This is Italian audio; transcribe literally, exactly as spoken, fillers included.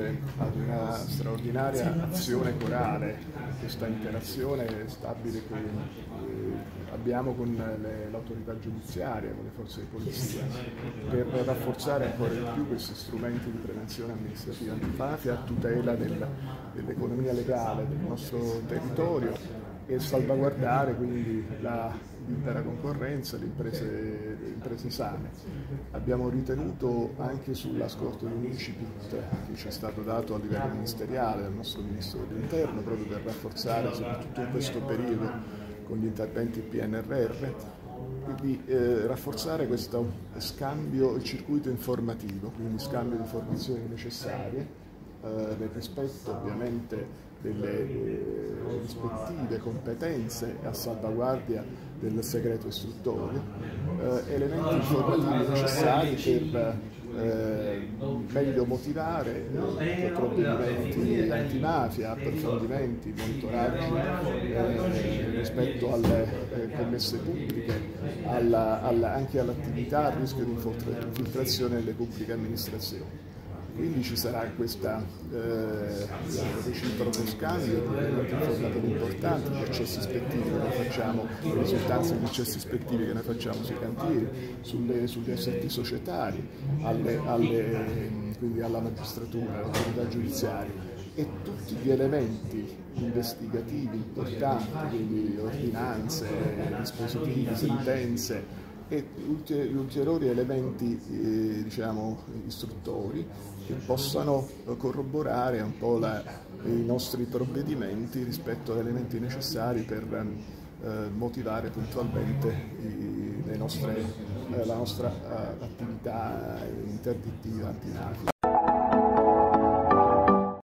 risponde ad una straordinaria azione corale, questa interazione stabile che eh, abbiamo con l'autorità giudiziaria, con le forze di polizia, per rafforzare ancora di più questi strumenti di prevenzione amministrativa antimafia a tutela del, dell'economia legale del nostro territorio e salvaguardare quindi la libera concorrenza, le imprese, le imprese sane. Abbiamo ritenuto anche sulla scorta di un incipit che ci è stato dato a livello ministeriale dal nostro Ministro dell'Interno proprio per rafforzare soprattutto in questo periodo con gli interventi P N R R, di eh, rafforzare questo scambio, il circuito informativo, quindi scambio di informazioni necessarie eh, nel rispetto ovviamente delle eh, rispettive competenze a salvaguardia del segreto istruttorio, eh, elementi informativi necessari per eh, meglio motivare eh, provvedimenti antimafia, approfondimenti, monitoraggi eh, rispetto alle eh, commesse pubbliche, alla, alla, anche all'attività a rischio di infiltrazione nelle pubbliche amministrazioni. Quindi ci sarà questo eh, reciproco scambio di elementi informativi importanti, gli accessi ispettivi che noi facciamo, le risultanze degli accessi ispettivi che noi facciamo sui cantieri, sulle, sugli assetti societari, alle, alle, quindi alla magistratura, all'autorità giudiziaria e tutti gli elementi investigativi importanti, quindi ordinanze, dispositivi, sentenze, e gli ulteriori elementi eh, diciamo, istruttori che possano corroborare un po' la, i nostri provvedimenti rispetto agli elementi necessari per eh, motivare puntualmente i, le nostre, eh, la nostra eh, attività interdittiva antimafia.